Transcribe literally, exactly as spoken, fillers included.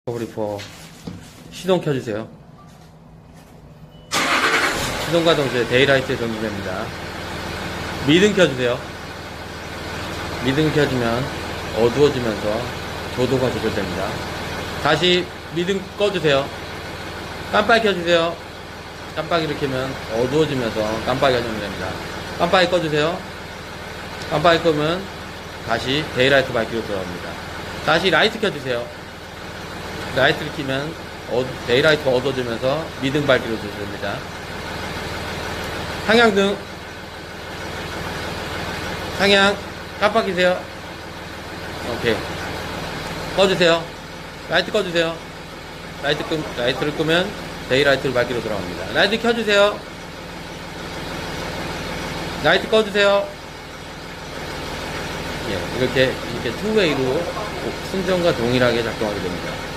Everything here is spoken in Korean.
리퍼 시동 켜주세요. 시동과 동시에 데이라이트에 전환됩니다. 미등 켜주세요. 미등 켜주면 어두워지면서 조도가 조절됩니다. 다시 미등 꺼주세요. 깜빡이 켜주세요. 깜빡이를 켜면 어두워지면서 깜빡이가 전환됩니다. 깜빡이 꺼주세요. 깜빡이 끄면 다시 데이라이트 밝기로 들어갑니다. 다시 라이트 켜주세요. 라이트를 켜면 어, 데이라이트가 어두워지면서 미등 밝기로 조절됩니다. 상향등 상향 깜빡이세요. 오케이 꺼주세요. 라이트 꺼주세요. 라이트 끄, 라이트를 끄면 데이라이트를 밝기로 돌아갑니다. 라이트 켜주세요. 라이트 꺼주세요. 예, 이렇게 이렇게 투웨이로 순정과 동일하게 작동하게 됩니다.